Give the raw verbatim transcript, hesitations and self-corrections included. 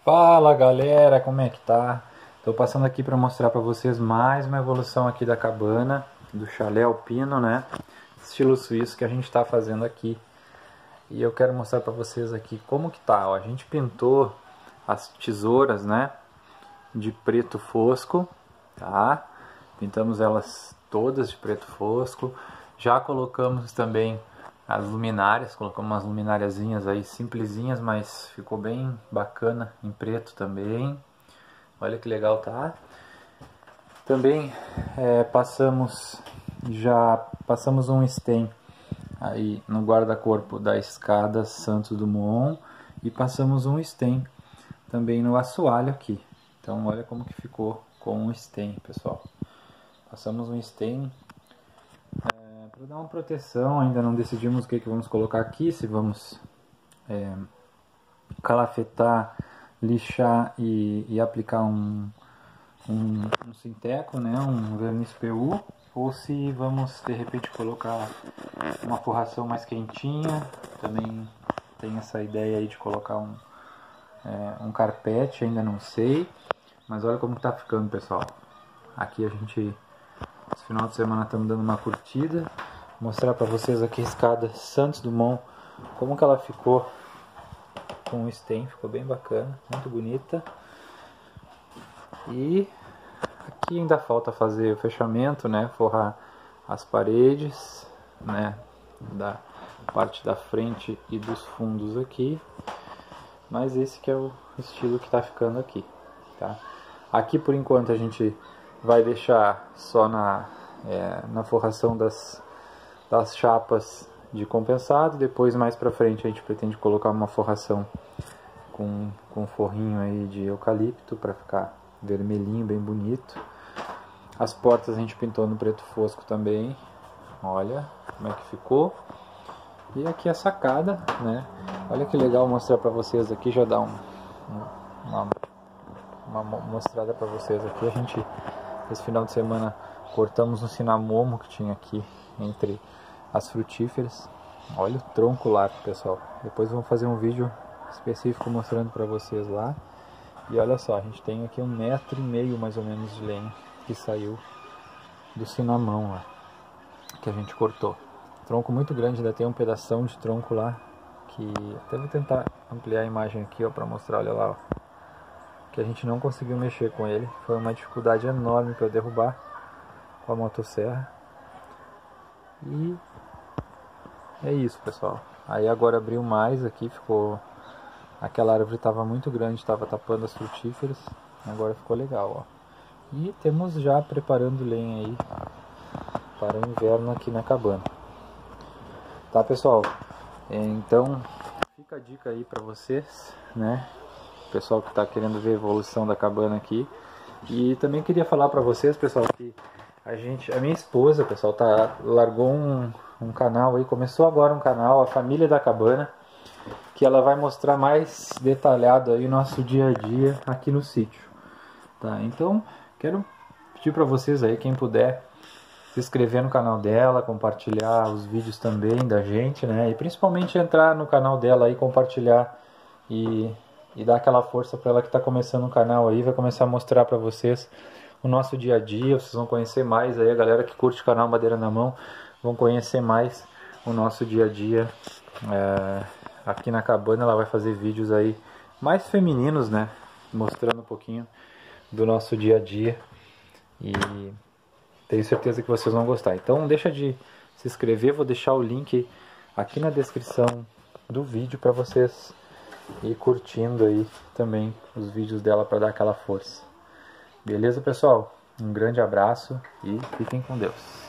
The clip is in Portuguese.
Fala galera, como é que tá? Tô passando aqui para mostrar para vocês mais uma evolução aqui da cabana, do chalé alpino, né? Estilo suíço que a gente tá fazendo aqui. E eu quero mostrar para vocês aqui como que tá, ó. A gente pintou as tesouras, né? De preto fosco, tá? Pintamos elas todas de preto fosco. Já colocamos também as luminárias, colocamos umas lumináriazinhas aí simplesinhas, mas ficou bem bacana em preto também. Olha que legal, tá? Também é, passamos já passamos um stem aí no guarda-corpo da escada Santos Dumont e passamos um stem também no assoalho aqui. Então olha como que ficou com o stem, pessoal. Passamos um stem é, para dar uma proteção. Ainda não decidimos o que, que vamos colocar aqui, se vamos é, calafetar, lixar e, e aplicar um, um, um sinteco, né, um verniz P U, ou se vamos de repente colocar uma forração mais quentinha. Também tem essa ideia aí de colocar um, é, um carpete, ainda não sei. Mas olha como tá ficando, pessoal. Aqui a gente, esse final de semana, estamos dando uma curtida. Vou mostrar para vocês aqui a escada Santos Dumont, como que ela ficou com o stem. Ficou bem bacana, muito bonita. E aqui ainda falta fazer o fechamento, né? Forrar as paredes, né? Da parte da frente e dos fundos aqui. Mas esse que é o estilo que tá ficando aqui, tá? Aqui por enquanto a gente vai deixar só na, é, na forração das, das chapas de compensado. Depois mais pra frente a gente pretende colocar uma forração com, com forrinho aí de eucalipto para ficar vermelhinho, bem bonito. As portas a gente pintou no preto fosco também. Olha como é que ficou. E aqui a sacada, né? Olha que legal mostrar pra vocês aqui, já dá um, uma, uma mostrada pra vocês aqui. A gente, esse final de semana, cortamos um cinamomo que tinha aqui entre as frutíferas. Olha o tronco lá, pessoal. Depois vamos fazer um vídeo específico mostrando pra vocês lá. E olha só, a gente tem aqui um metro e meio mais ou menos de lenha que saiu do cinamão lá, que a gente cortou. Tronco muito grande, ainda tem um pedação de tronco lá, que até vou tentar ampliar a imagem aqui, ó, pra mostrar, olha lá, ó, que a gente não conseguiu mexer com ele. Foi uma dificuldade enorme para derrubar com a motosserra. E é isso, pessoal. Aí agora abriu mais aqui, ficou... Aquela árvore estava muito grande, estava tapando as frutíferas. Agora ficou legal, ó. E temos já preparando lenha aí para o inverno aqui na cabana. Tá, pessoal? Então, fica a dica aí para vocês, né? Pessoal que está querendo ver a evolução da cabana aqui. E também queria falar para vocês, pessoal, que a gente, a minha esposa, pessoal, tá largou um, um canal aí, começou agora um canal, a Família da Cabana, que ela vai mostrar mais detalhado aí o nosso dia a dia aqui no sítio, tá? Então, quero pedir para vocês aí, quem puder, se inscrever no canal dela, compartilhar os vídeos também da gente, né? E principalmente entrar no canal dela aí, compartilhar e, e dar aquela força para ela que está começando o canal aí, vai começar a mostrar para vocês o nosso dia a dia. Vocês vão conhecer mais aí, a galera que curte o canal Madeira na Mão, vão conhecer mais o nosso dia a dia. É, aqui na cabana ela vai fazer vídeos aí mais femininos, né? Mostrando um pouquinho do nosso dia a dia. E tenho certeza que vocês vão gostar. Então deixa de se inscrever, vou deixar o link aqui na descrição do vídeo para vocês ir curtindo aí também os vídeos dela para dar aquela força. Beleza, pessoal? Um grande abraço e fiquem com Deus.